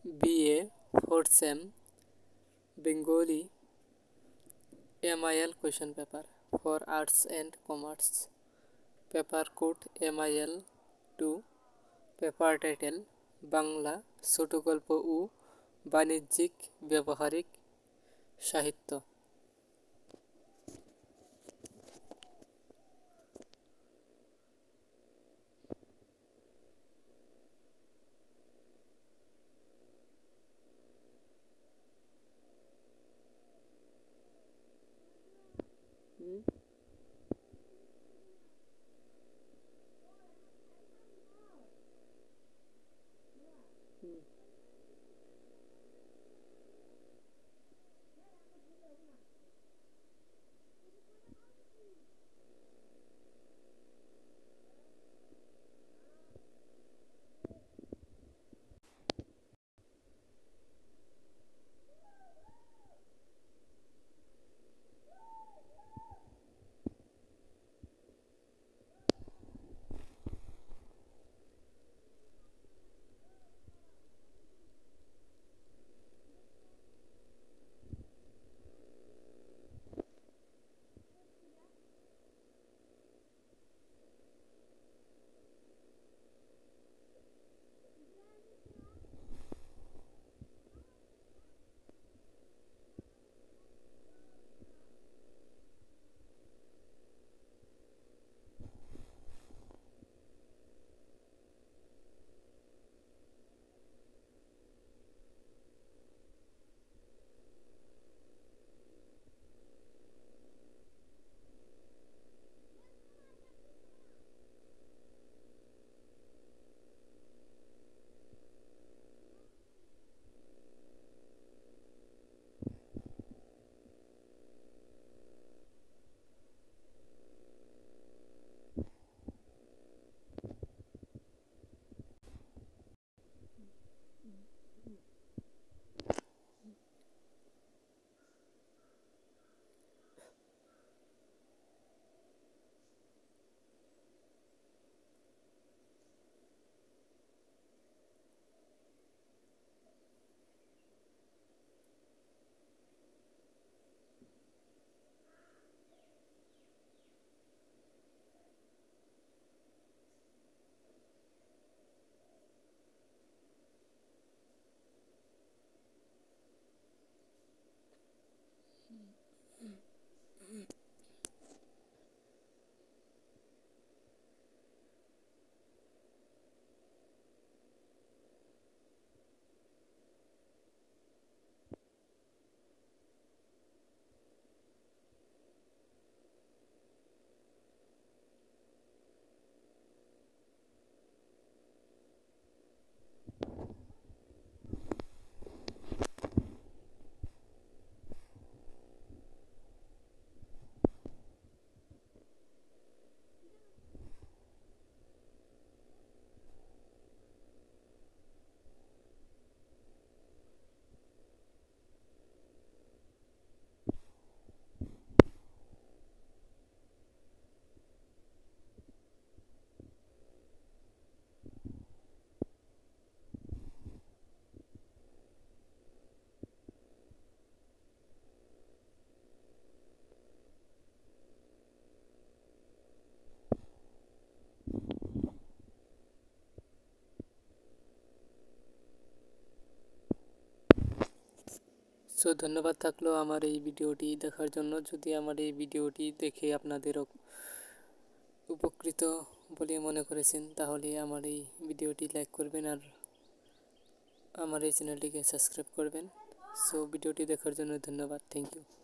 BA 4th Sem Bengali MIL question paper for Arts and Commerce. Paper code MIL 2. Paper title Bangla ছোটগল্প ও বাণিজ্যিক ব্যবহারিক সাহিত্য। So ধন্যবাদ থাকলো আমার এই ভিডিওটি দেখার জন্য। যদি আমার এই ভিডিওটি দেখে আপনাদের উপকৃত বলে মনে করেছেন তাহলে আমার এই ভিডিওটি লাইক করবেন আর আমার এই চ্যানেলটিকে সাবস্ক্রাইব করবেন। সো ভিডিওটি দেখার জন্য ধন্যবাদ। Thank you.